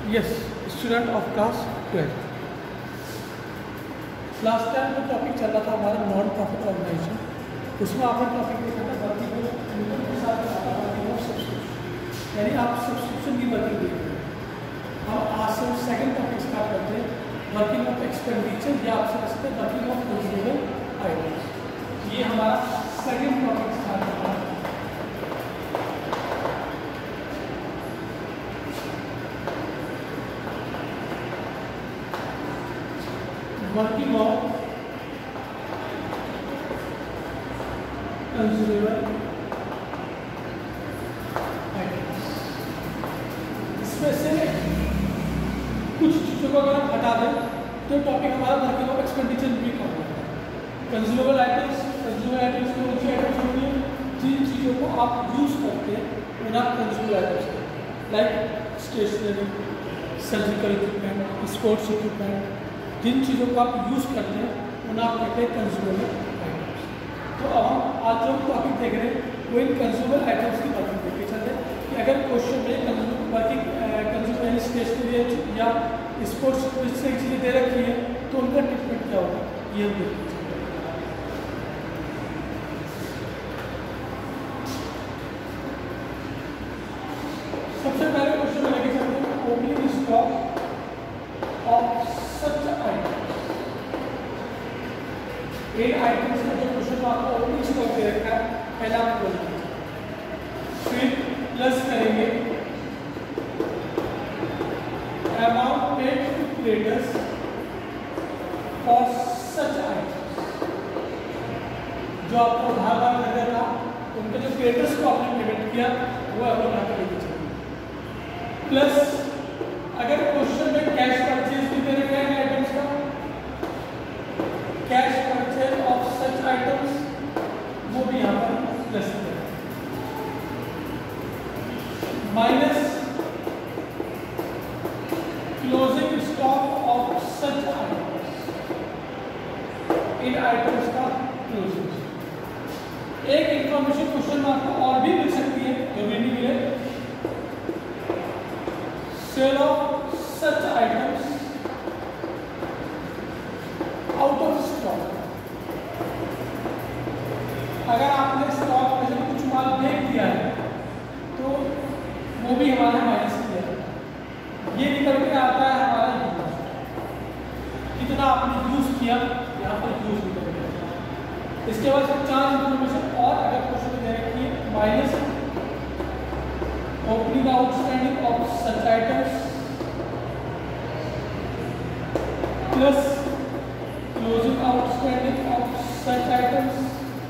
Yes, student of class 12। Last time जो topic चल रहा था हमारा नॉन प्रॉफिट ऑर्गेनाइजेशन, उसमें आपने टॉपिक देखा था वर्किंग इनकम के साथ वर्किंग ऑफ सब्सक्रिप्शन, यानी आप सब्सक्रिप्शन की वर्किंग देख रहे हैं। हम आज से सेकंड टॉपिक स्टार्ट करते हैं, वर्किंग ऑफ एक्सपेंडिचर या आप समझते हैं वर्किंग ऑफ कंज्यूमेबल आइटम्स। ये हमारा सेकंड टॉपिक स्टार्ट कर रहा है। वर्किंग ऑफ कंज्यूमेबल आइटम्स, इसमें से कुछ चीज़ों को अगर हम हटा दें तो टॉपिक हमारा वर्किंग ऑफ एक्सपेंडिचर भी कम होगा। कंज्यूमेबल आइटम्स में उनकी आइटम्स होंगी जिन चीज़ों को आप यूज़ करते हैं उन्हें आप consumable items, like stationery, surgical equipment, sports equipment, जिन चीज़ों को आप यूज़ करते हैं उन्हें आप कहते हैं कंज्यूमेबल आइटम्स। तो अब हम आज जो टॉपिक देख रहे हैं वो इन कंज्यूमेबल आइटम्स की वर्किंग देख के चल रहे हैं कि अगर क्वेश्चन में कंज्यूमेबल स्टेशनरी या स्पोर्ट्स से चीज़ें दे रखी है तो उनका ट्रीटमेंट क्या होगा ये हम देखते हैं। सबसे पहले क्वेश्चन में लेके चलते हैं opening stock of such items. इन आइटम्स का जो क्वेश्चन आपको ओपनिंग स्टॉक दे रखा है, पहला आप बोलेंगे, फिर प्लस करेंगे amount paid to creditors for such items. जो आपको बार लग रहा था उनके जो क्रेडिटर्स को आपने पेमेंट किया वो आपको यहाँ पर लेके चलिए, प्लस अगर क्वेश्चन में कैश परचेज भी दे रखा है आइटम्स का, cash purchase of such items वो भी यहाँ पर प्लस करें, minus closing stock of such items, इन आइटम्स का क्लोजिंग। एक इंफॉर्मेशन क्वेश्चन में आपको और भी मिल सकती है, जो भी नहीं मिले, sale of such items out of stock. अगर आपने स्टॉक में से कुछ माल बेच दिया है तो वो भी हमारा माइनस किया है। ये निकल के आता है हमारा यूज, कितना आपने यूज किया यहाँ पर यूज निकल गया। इसके बाद से 4 इंफॉर्मेशन और अगर क्वेश्चन में दे रखी है, minus opening outstanding of such items plus closing outstanding of such items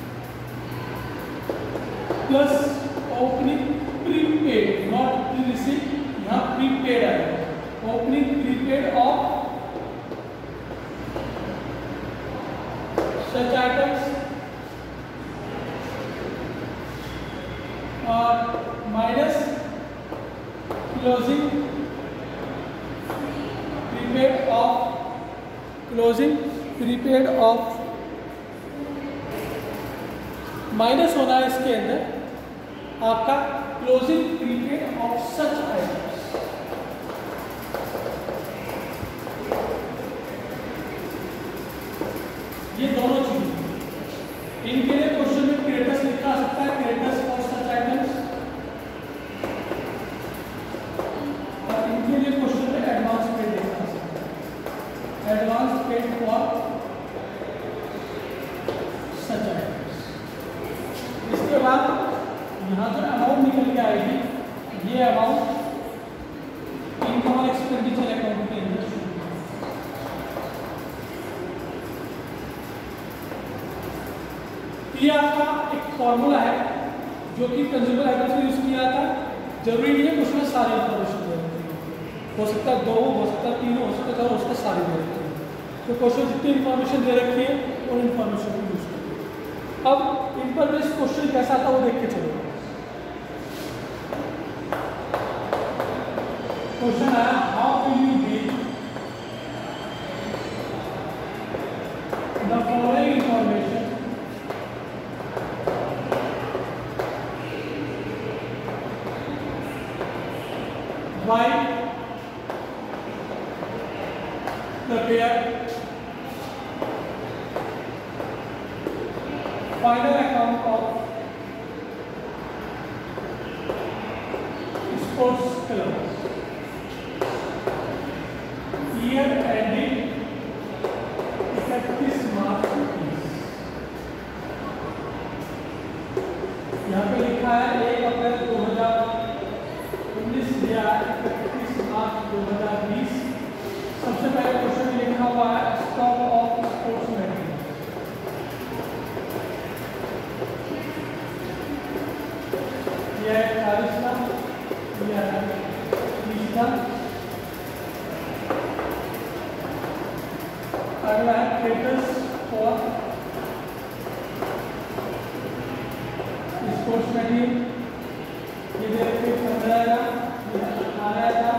plus opening prepaid, not pre receive, यहाँ प्रीपेड आएगा, opening prepaid of such items और minus closing prepaid of minus होना है इसके अंदर आपका closing prepaid of such items. ये दोनों चीजें इनके लिए क्वेश्चन में क्रेडिटर्स लिखा आ सकता है, क्रेडिटर्स फॉर सच आइटम्स, और इनके लिए क्वेश्चन में एडवांस पेड लिखा आ सकता है, advance paid for such items. इसके बाद यहाँ जो अमाउंट निकल के आएगी ये अमाउंट इनकम और एक्सपेंडिचर अकाउंट के अंदर। ये आपका एक फॉर्मूला है जो कि कंज्यूमर आइटम्स में यूज किया जाता है। जरूरी नहीं है उसमें सारे इंफॉर्मेशन दे रखी है, हो सकता है 2 हो सकता है 3 हो सकता है 4 हो सकता है सारी दे रखी है। तो क्वेश्चन जितनी इंफॉर्मेशन दे रखी है उन इंफॉर्मेशन को यूज करिए। अब इन पर बेस्ड क्वेश्चन कैसा आता है वो देख के चलो। क्वेश्चन आया, how will you deal the following information by prepared final account of sports club year ending 31 मार्च 2020। यहाँ पे लिखा है 1 अप्रैल 2019 या 31 मार्च 2020। सबसे पहले क्वेश्चन में लिखा हुआ है स्टॉक ऑफ स्पोर्ट्स मटेरियल। यह 40 लाख, यह 20 लाख। अगला है क्रेडिटर्स फॉर स्पोर्ट्स मटेरियल, ये दे रखे 15,000, ये 18,000।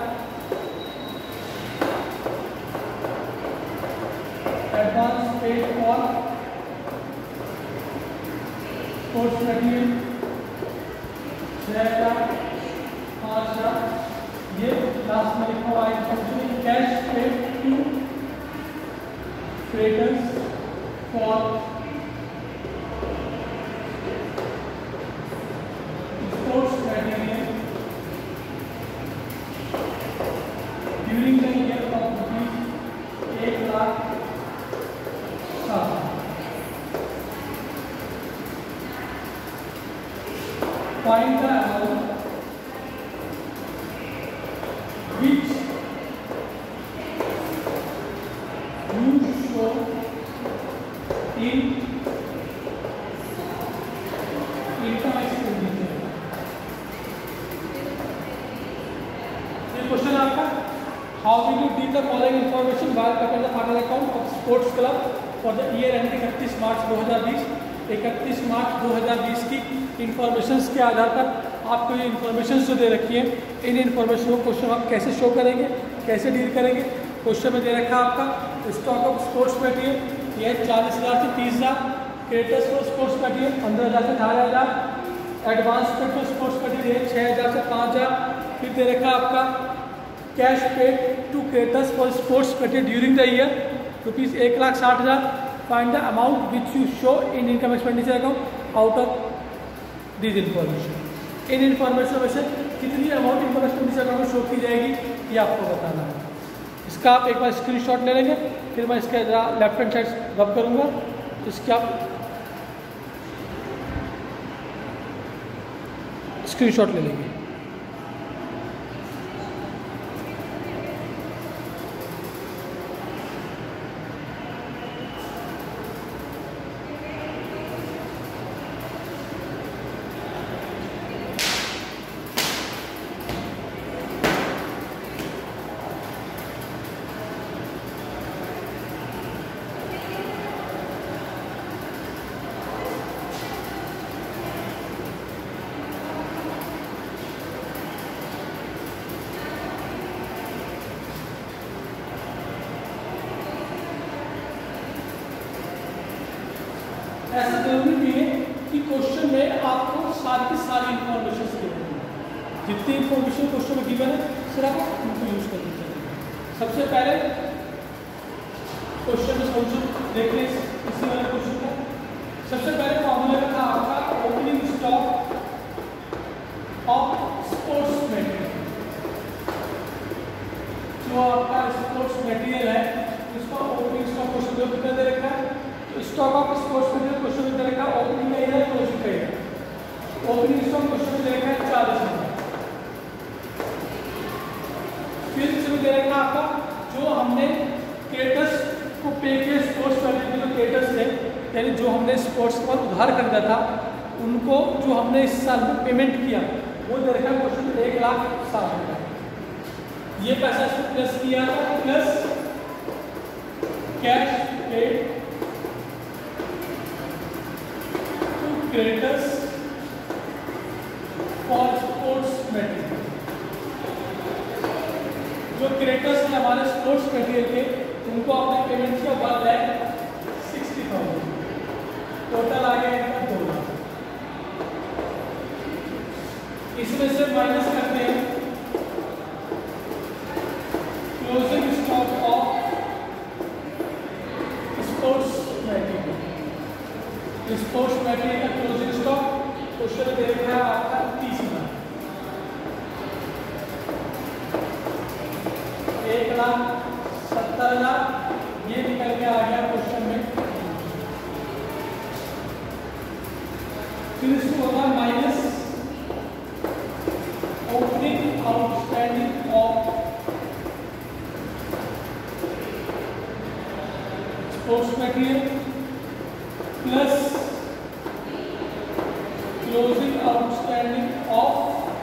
Advance paid for sports material 6,000, 5,000। ये लास्ट में लिखा हुआ है cash paid to creditors for sports material during the year of rupees 1,00,000। Find the amount which you show in income expenditure। Question आपका how will you deal the following information while preparing the final account of sports club for the year ending 31 मार्च 2020। 31 मार्च 2020 की informations के आधार पर आपको ये information जो दे रखी है, इन information को क्वेश्चन आप कैसे शो करेंगे, कैसे डील करेंगे। क्वेश्चन में दे रखा है आपका स्टॉक ऑफ स्पोर्ट्स मटेरियल, ये 40,000 से 30,000। क्रेडिटर्स फॉर स्पोर्ट्स मटेरियल 15,000 से 18,000। Advance paid for sports material 6,000 से 5,000। फिर दे रखा है आपका cash paid to creditors for sports material during the year rupees 1,60,000। Find the amount which you show in income expenditure account out of this information. इन information में से कितनी अमाउंट इनकम एक्सपेंडिचर अकाउंट में शो की जाएगी ये आपको बताना है। इसका आप एक बार स्क्रीनशॉट ले लेंगे, फिर मैं इसके लेफ्ट हैंड साइड रब करूँगा, इसके आप स्क्रीनशॉट ले लेंगे। ऐसा जरूरी नहीं है कि क्वेश्चन में आपको सारी की सारी इंफॉर्मेशन गिवन है। जितनी इंफॉर्मेशन क्वेश्चन में गिवन है सिर्फ आप उनको यूज कर दीजिए। सबसे पहले क्वेश्चन में सोल्यूशन देख लें इसी वाले क्वेश्चन का। सबसे पहले फॉर्मूला था आपका opening stock of sports material. जो आपका स्पोर्ट्स मटेरियल है उसका ओपनिंग स्टॉक क्वेश्चन जो कितना दे रखा है, stock of sports material question में दे रखा है ओपनिंग का इधर क्लोजिंग का इधर। ओपनिंग स्टॉक क्वेश्चन में दे रखा है 40,000। फिर इसमें दे रखा है आपका जो हमने क्रेडिटर्स को पे किए स्पोर्ट्स मटेरियल जो क्रेडिटर्स थे, यानी जो हमने स्पोर्ट्स पर उधार खरीदा था उनको जो हमने इस साल में पेमेंट किया वो दे रखा है क्वेश्चन में 1,60,000। ये पैसा इसको प्लस किया था plus cash paid creditors for sports material. जो क्रेडिटर्स हैं हमारे स्पोर्ट्स मटेरियल के उनको आपने पेमेंट किया 1,60,000। टोटल आ गया इनका 2 लाख। इसमें से माइनस करते हैं closing stock of sports material का क्लोजिंग स्टॉक क्वेश्चन दे रखा है आपका 30,000, 1,70,000 ये निकल के आ गया क्वेश्चन में। फिर इसको होगा minus opening outstanding of sports material plus closing outstanding of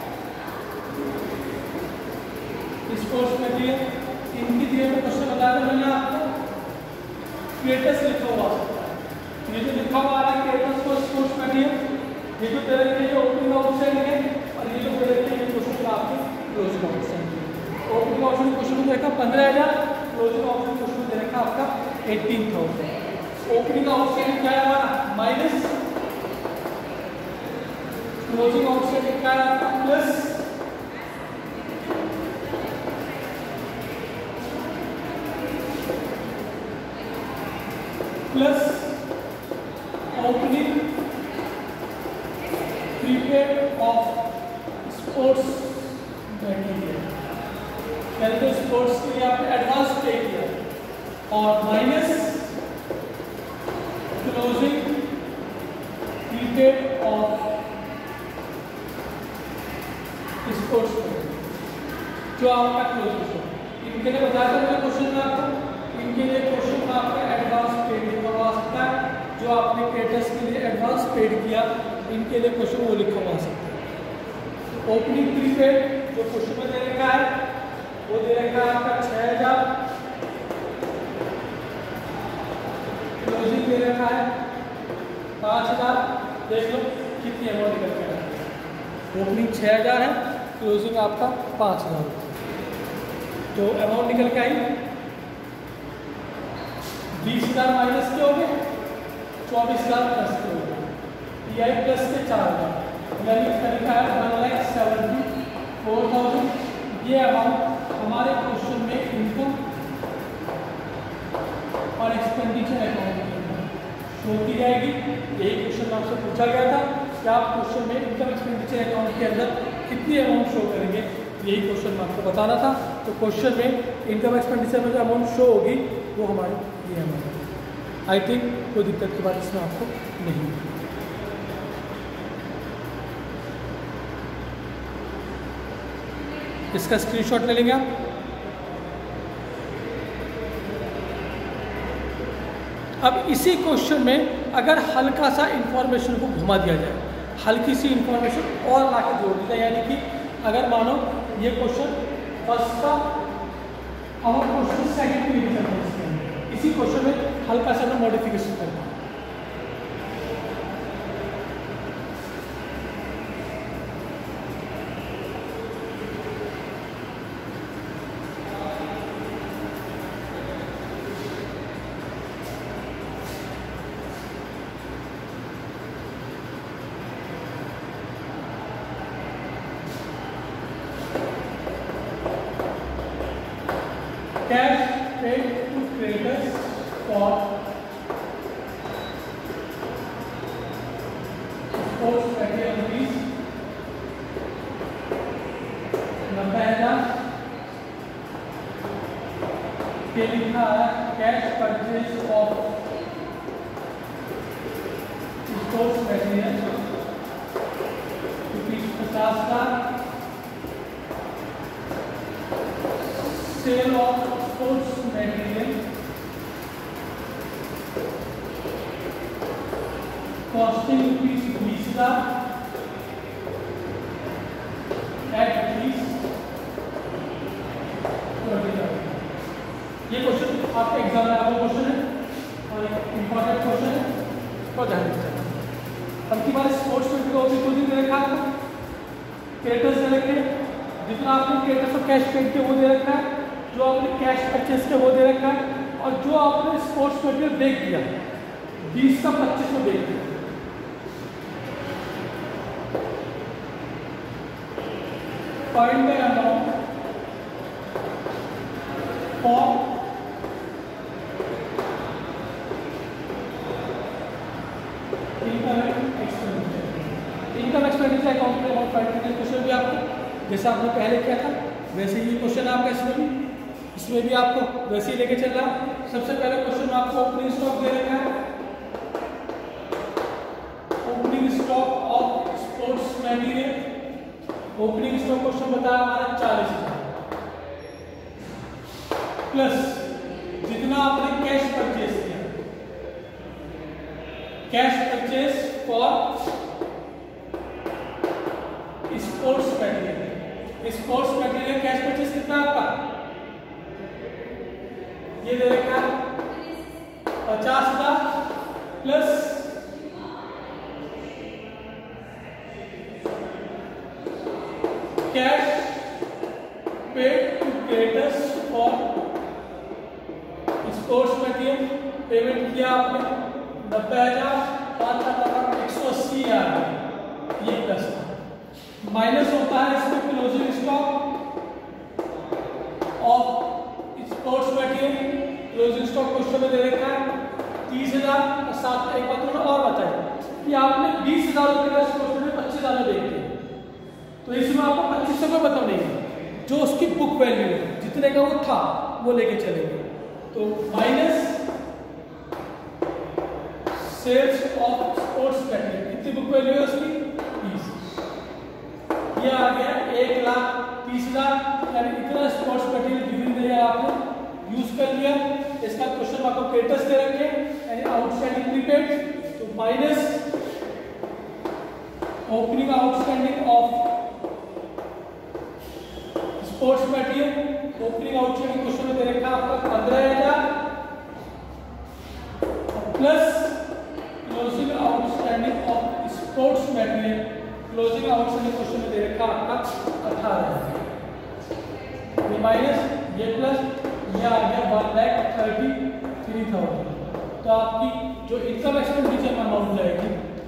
sports material. इनकी दिए हुए क्वेश्चन बताया था मैंने आपको, क्रेटस लिखा हुआ ये जो लिखा हुआ है क्रेटस फॉर स्पोर्ट्स मटेरियल, ये जो दे रखे हैं ओपनिंग आउटस्टैंडिंग है और ये जो दे रखे हैं क्वेश्चन आपके closing outstanding. Opening outstanding question को देखा 15,000, क्लोजिंग आउटस्टैंडिंग क्वेश्चन दे रखा आपका 18,000। ओपनिंग आउटस्टैंडिंग क्या है हमारा माइनस, क्लोजिंग आउटस्टैंडिंग क्या है आपका plus, plus opening prepaid of sports material, यानी तो स्पोर्ट्स के लिए आपने एडवांस पे किया, और minus closing prepaid of sports material जो आपका क्लोजिंग स्टॉक। इनके लिए बताया था मैंने क्वेश्चन में आपको, इनके लिए क्वेश्चन में आपका एडवांस पेड लिखा हुआ आ सकता है, जो आपने क्रेटस के लिए एडवांस पेड किया इनके लिए क्वेश्चन वो लिखा हुआ आ सकता है। ओपनिंग प्रीपेड जो क्वेश्चन में दे रखा है वो दे रखा है आपका 6,000, क्लोजिंग दे रखा है 5,000। देख लो कितनी अमाउंट निकल के आया, ओपनिंग 6,000 है, क्लोजिंग आपका 5,000। तो अमाउंट निकल के आई 20,000 माइनस के हो गए 24,000 प्लस के हो गए, TI प्लस के 4,000, यानी लिखा है 1,74,000। ये अमाउंट हमारे क्वेश्चन में इनकम और एक्सपेंडिचर अकाउंट शो की जाएगी। यही क्वेश्चन आपसे पूछा गया था कि आप क्वेश्चन में इनकम एक्सपेंडिचर अकाउंट के अंदर कितनी अमाउंट शो करेंगे, यही क्वेश्चन में आपको बताना था। तो क्वेश्चन में इनकम एक्सपेंडिचर में जो अमाउंट शो होगी वो हमारी ये अमाउंट, आई थिंक कोई दिक्कत की बात इसमें आपको नहीं है। इसका स्क्रीनशॉट ले लेंगे आप। अब इसी क्वेश्चन में अगर हल्का सा इंफॉर्मेशन को घुमा दिया जाए, हल्की सी इंफॉर्मेशन और ला के जोड़ दी जाए, यानी कि अगर मानो ये क्वेश्चन फर्स्ट का और क्वेश्चन सेकंड में लिखा है, इसी क्वेश्चन में हल्का सा मॉडिफिकेशन करना है। Cash paid to creditors for sports material rupees 90,000 के लिखा है cash purchase of sports material rupees 50,000, sale of sports material costing rupees 20,000 at rupees 20,000। ये क्वेश्चन आपके एग्जाम में आपका क्वेश्चन है और इंपॉर्टेंट क्वेश्चन है, तो ध्यान रखिए। अब की बात स्पोर्ट्स मटेरियल को दे रखा है, क्रेडिटर्स दे रखे, जितना आपने क्रेडिटर्स और कैश पेड के वो दे रखा है, जो आपने कैश परचेज के वो दे रखा है, और जो आपने स्पोर्ट्स मटेरियल बेच दिया 20 का 25 में बेच दिया। फाइंड द अमाउंट फॉर जैसा आपने पहले किया था वैसे ही क्वेश्चन आपका इसमें भी आपको वैसे ही लेके चल रहा है। सबसे पहले क्वेश्चन आपको ओपनिंग स्टॉक दे रखा है, opening stock of sports material. Opening stock question बताया हमारा 40,000 प्लस जितना आपने कैश परचेज किया, cash purchase for sports material. Sports material cash purchase कितना आपका, ये दे रखा है 50,000 plus cash paid to creditors for sports material. Payment किया आपने 90,000, 180 आ गया, ये प्लस माइनस होता है इसमें closing stock of sports material. Closing stock question में दे रखा है 30,000 और साथ में एक बात और बताइए कि आपने 20,000 रुपये का क्वेश्चन में 25,000 में देख लिया, तो इसमें आपको 2500 का बताओ नहीं, जो उसकी बुक वैल्यू है जितने का वो था वो लेके चलेंगे। तो minus sales of sports material, कितनी बुक वैल्यू है उसकी 20, ये आ गया 1,30,000, यानी इतना sports material during the year आपने यूज कर लिया। इसका क्वेश्चन आपको क्रेडिटर्स दे रखे यानी आउटस्टैंडिंग प्रीपेड, तो minus opening outstanding of sports material. Opening outstanding question में दे रखा आपका 15,000 plus closing outstanding of sports material. Closing outstanding question में दे रखा आपका 18,000, ये माइनस ये प्लस ये आ गया 1,33,000। तो आपकी जो इनकम एक्सपेंडिचर अमाउंट जाएगी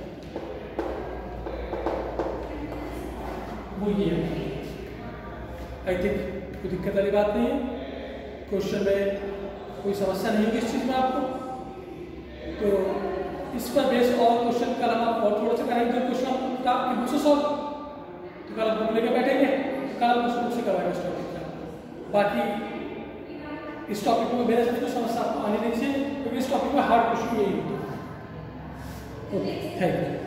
वो ये है। आई थिंक कोई दिक्कत वाली बात नहीं है, क्वेश्चन में कोई समस्या नहीं होगी इस चीज़ में आपको। तो इस पर बेस और क्वेश्चन कल हम और थोड़ा सा कराएंगे, जो क्वेश्चन आपकी बुक से सॉल्व, तो कल आप बुक लेकर बैठेंगे, कल आप क्वेश्चन बुक से करवाएंगे इस टॉपिक का। बाकी इस टॉपिक में मेरे से कुछ समस्या आपको आने नहीं चाहिए, क्योंकि इस टॉपिक में हार्ड क्वेश्चन यही होता है। Okay, thank you.